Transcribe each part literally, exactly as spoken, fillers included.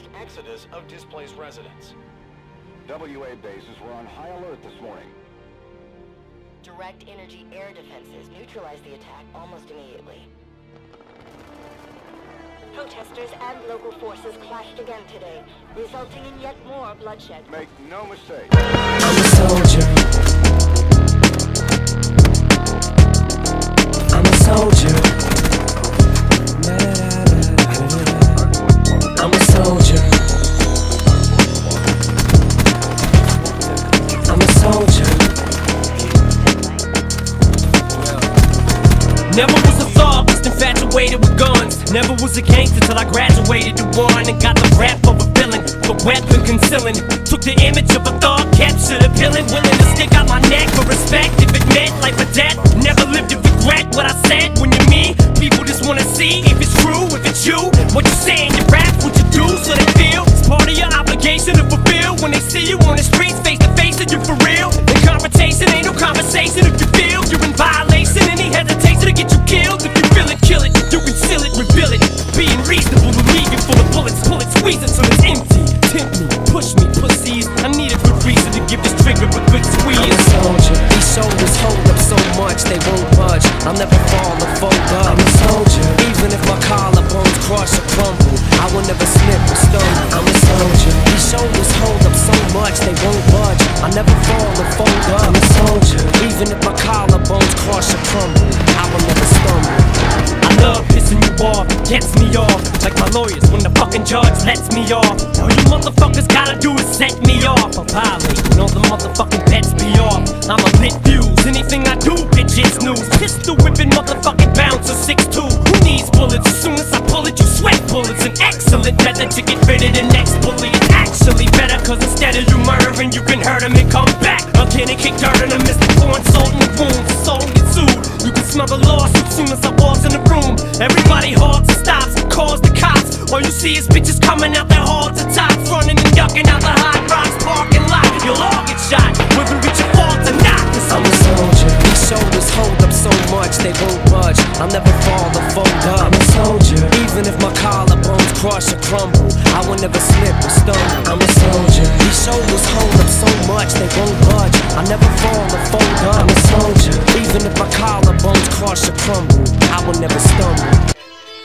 fast exodus of displaced residents. W A bases were on high alert this morning. Direct energy air defenses neutralized the attack almost immediately. Protesters and local forces clashed again today, resulting in yet more bloodshed. Make no mistake. I'm a soldier. I'm a soldier. I'm a soldier. I'm a soldier. Never was a thug, just infatuated with guns. Never was a gangster till I graduated to one and got the rap of a villain, the weapon concealing. Took the image of a thug, captured a villain, willing to stick out my neck for respect. If it meant life or death, never lived to regret what I said. When you're me, people just wanna see if it's true, if it's you. What you say in your rap, what you do, so they feel it's part of your obligation to fulfill. When they see you on the streets, face to face, and you for real. The confrontation ain't no conversation. If you feel you're in violation, any hesitation to get you killed. If you feel it, kill it. You conceal it, reveal it. Being reasonable to leave you full of bullets. Pull it, squeeze it till it's empty. Tempt me, push me, pussies. I need a good reason to give this trigger a good squeeze. I'm a soldier. These shoulders hold up so much they won't budge. I'll never fall or fold up. I'm a soldier. Even if my collarbones crush or crumble, I will never slip or stumble. I'm a soldier. These shoulders hold up so much they won't budge. I'll never fall or fold up. I'm a soldier. Even if my collarbones crush or crumble, I will never stumble. I love pissing you off, gets me off, like my lawyers when the fucking judge lets me off. All you motherfuckers gotta do is set me off. I'm violating all the motherfucking bets be off. I'm a lit fuse, anything I do, bitch, it's news. Pistol whipping motherfucking bouncer six two. Who needs bullets? As soon as I pull it, you sweat bullets. An excellent method to get rid of the next bully. It's actually better, cause instead of you murdering, you can hurt him and come back again and kick dirt in the midst of pouring salt in the wounds. The soul gets sued. You can smell the lawsuit soon as I walk in the room. Everybody halts and stops, calls the cops. All you see is bitches coming out their halls to tops, running and ducking out the hot rocks parking lot. You'll all get shot, whether it's your fault or not. Cause I'm a soldier. These shoulders hold up so much they won't budge. I'll never fall or fold up. I'm a soldier. Even if my collarbones crush or crumble, I will never slip or stumble. I'm a soldier. These shoulders hold up so much they won't budge. I'll never fall or fold up. I'm a soldier. Even if my collarbones crush or crumble, I will never stumble.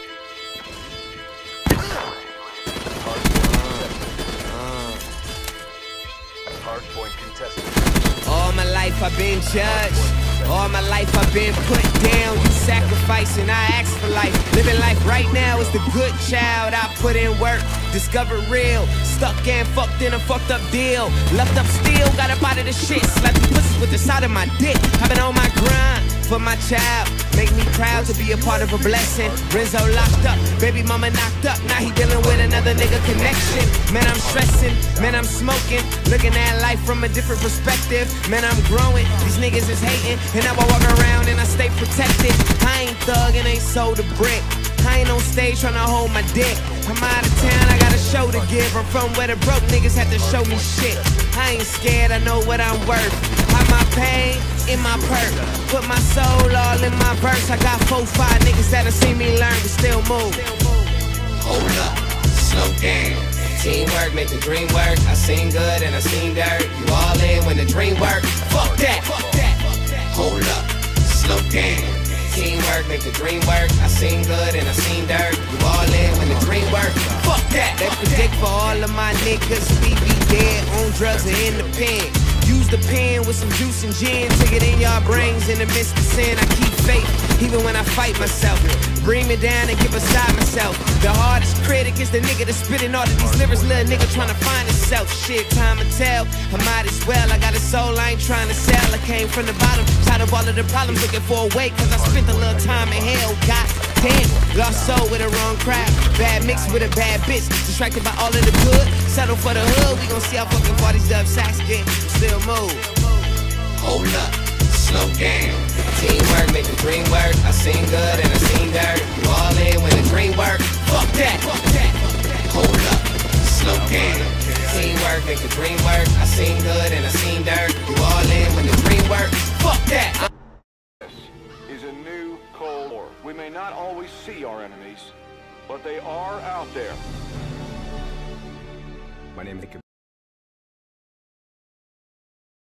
All my life I've been judged. All my life I've been put down. You sacrificing, I ask for life. Living life right now is the good child. I put in work, discovered real. Stuck and fucked in a fucked up deal. Left up still, got up out of the shit. Slapped the pussies with the side of my dick. I've been on my grind for my child. Make me proud to be a part of a blessing. Renzo locked up, baby mama knocked up. Now he dealing with another nigga connection. Man, I'm stressing, man, I'm smoking. Looking at life from a different perspective. Man, I'm growing, these niggas is hating. And now I walk around and I stay protected. I ain't thug and ain't sold a brick. I ain't on stage tryna hold my dick. I'm out of town, I got a show to give. I'm from where the broke niggas had to show me shit. I ain't scared, I know what I'm worth. Hide my pain in my perk. Put my soul all in my verse. I got four, five niggas that have seen me learn but still move. Hold up, slow down. Teamwork make the dream work. I seen good and I seen dirt. You all in when the dream work. Fuck that, fuck that. Hold up, slow down. Teamwork make the dream work. I seen good and I seen dirt. You all in when the dream work. Fuck that. They predict for all of my niggas we be dead on drugs or in the pen. Use the pen with some juice and gin. Take it in y'all brains in the midst of sin. I keep faith even when I fight myself. Bring me down and get beside myself. The hardest critic is the nigga that's spitting all of these lyrics. Little nigga trying to find himself. Shit, time to tell. I might as well. I got a soul I ain't trying to sell. I came from the bottom, tired of all of the problems, looking for a way. Cause I spent a little time in hell. God damn, lost soul with a wrong crowd. Bad mix with a bad bitch. Distracted by all of the good. Settle for the hood. We gon' see how fucking far these dub sacks get. Still move. Hold up, slow down. Teamwork make the dream work. I seen good and I seen dirt. You all in when the dream work. Fuck that, fuck that. Hold up, slow down. Teamwork make the dream work. I seen good and I seen dirt. You all in when the dream work. Fuck that. This is a new Cold War. We may not always see our enemies, but they are out there. My name is